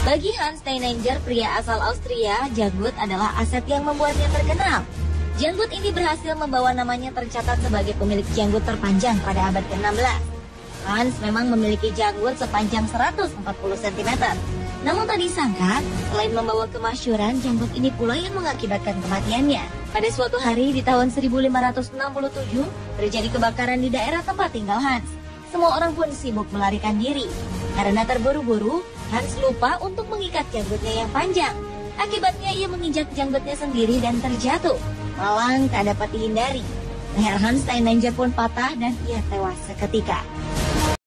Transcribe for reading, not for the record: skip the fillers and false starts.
Bagi Hans Steininger, pria asal Austria, janggut adalah aset yang membuatnya terkenal. Janggut ini berhasil membawa namanya tercatat sebagai pemilik janggut terpanjang pada abad ke-16. Hans memang memiliki janggut sepanjang 140 cm. Namun tak disangka, selain membawa kemasyhuran, janggut ini pula yang mengakibatkan kematiannya. Pada suatu hari di tahun 1567, terjadi kebakaran di daerah tempat tinggal Hans. Semua orang pun sibuk melarikan diri. Karena terburu-buru, Hans lupa untuk mengikat janggutnya yang panjang. Akibatnya ia menginjak janggutnya sendiri dan terjatuh. Malang tak dapat dihindari. Leher Hans Steininger pun patah dan ia tewas seketika.